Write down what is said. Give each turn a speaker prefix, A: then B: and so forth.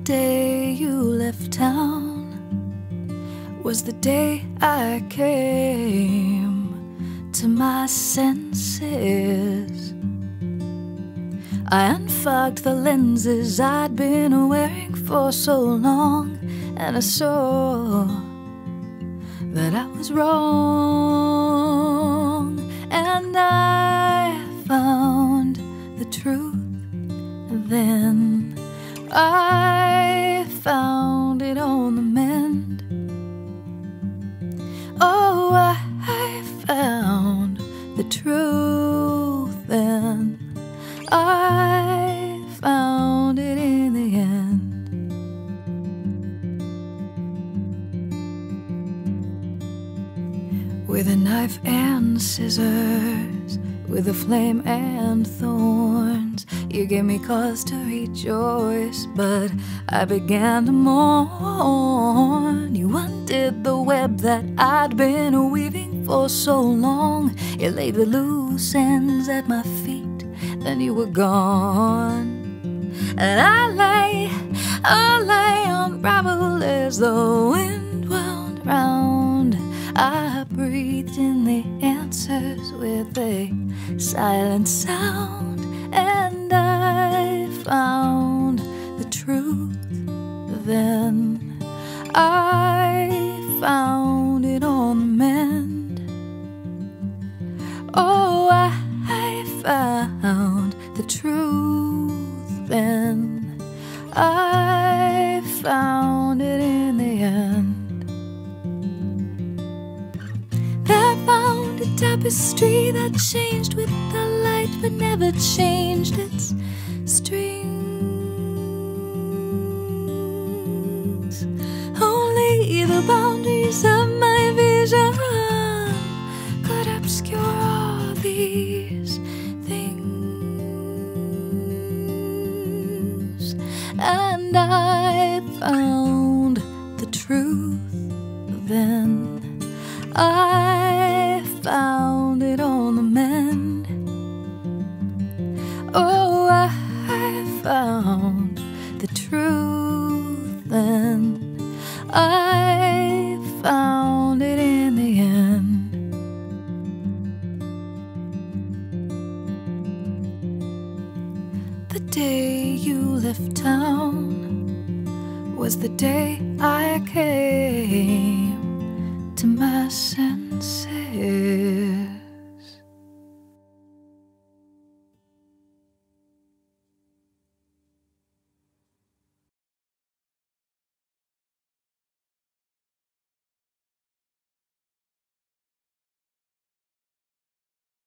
A: day you left town was the day I came to my senses. I unfogged the lenses I'd been wearing for so long, and I saw that I was wrong. And I found the truth then. I found it on the mend. Oh, I found the truth then. I found it in the end. With a knife and scissors, with a flame and thorns, you gave me cause to rejoice, but I began to mourn. You undid the web that I'd been weaving for so long. You laid the loose ends at my feet, then you were gone. And I lay unraveled as the wind wound round. I breathed in the answers with a silent sound, and I found the truth then. I found it on the mend. Oh, I found the truth then. I found it in the end. I found a tapestry that changed with the light, but never changed its strings. Only the boundaries of my vision could obscure all these things. And I found the truth then. I found it on the mend. Oh, I found the truth then. I found it in the end. The day you left town was the day I came to my senses.